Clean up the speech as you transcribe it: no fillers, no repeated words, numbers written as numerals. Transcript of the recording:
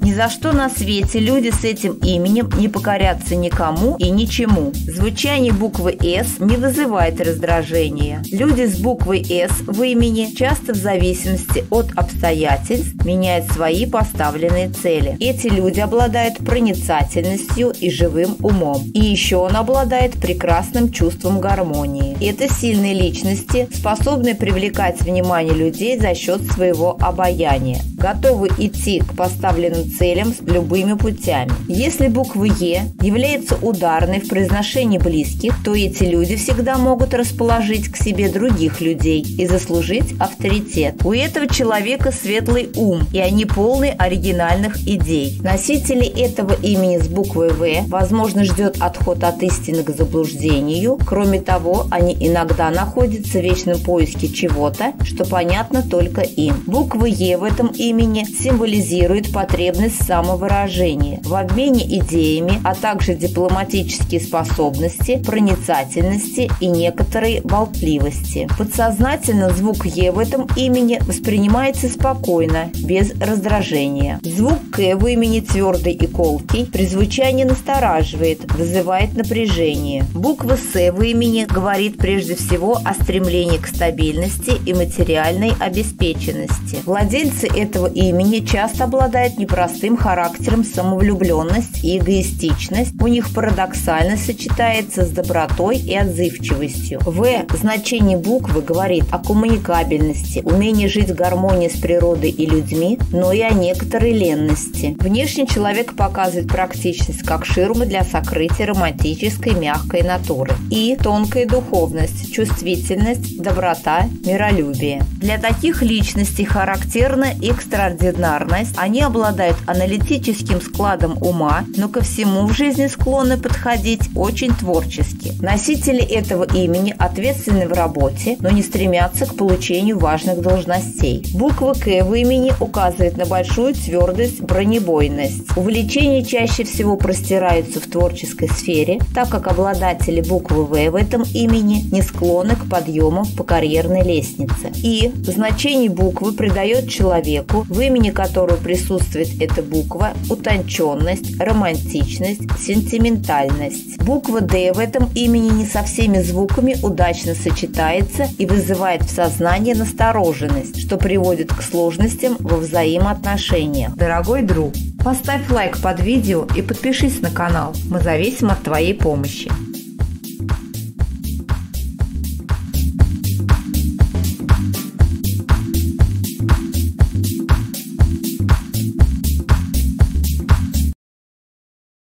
Ни за что на свете люди с этим именем не покорятся никому и ничему. Звучание буквы «С» не вызывает раздражения. Люди с буквой «С» в имени часто в зависимости от обстоятельств меняют свои поставленные цели. Эти люди обладают проницательностью и живым умом. И еще он обладает прекрасным чувством гармонии. Это сильные личности, способные привлекать внимание людей за счет своего обаяния, готовы идти к поставленным целям любыми путями. Если буква «Е» является ударной в произношении близких, то эти люди всегда могут расположить к себе других людей и заслужить авторитет. У этого человека светлый ум, и они полны оригинальных идей. Носители этого имени с буквой «В» возможно ждет отход от истины к заблуждению. Кроме того, они иногда находятся в вечном поиске чего-то, что понятно только им. Буква «Е» в этом имени символизирует потребность в самовыражении, в обмене идеями, а также дипломатические способности, проницательности и некоторой болтливости. Подсознательно звук «Е» в этом имени воспринимается спокойно, без раздражения. Звук «К» в имени твердый и колкий, при звучании настораживает, вызывает напряжение. Буква «С» в имени говорит прежде всего о стремлении к стабильности и материальной обеспеченности. Владельцы этого имени часто обладают непростым характером, самовлюбленность и эгоистичность. У них парадоксально сочетается с добротой и отзывчивостью. «В» значение буквы говорит о коммуникабельности, умении жить в гармонии с природой и людьми, но и о некоторой ленности. Внешне человек показывает практичность как ширмы для сокрытия романтической мягкой натуры. И тонкая духовность, чувствительность, доброта, миролюбие. Для таких личностей характерна экстраординарность. Они обладают аналитическим складом ума, но ко всему в жизни склонны подходить очень творчески. Носители этого имени ответственны в работе, но не стремятся к получению важных должностей. Буква «К» в имени указывает на большую твердость, бронебойность. Увлечения чаще всего простираются в творческой сфере, так как обладатели буквы «В» в этом имени не склонны к подъему по карьерной лестнице. И значение буквы придает человеку, в имени которого присутствует эта буква, утонченность, романтичность, сентиментальность. Буква «Д» в этом имени не со всеми звуками удачно сочетается и вызывает в сознании настороженность, что приводит к сложностям во взаимоотношениях. Дорогой друг, поставь лайк под видео и подпишись на канал. Мы зависим от твоей помощи.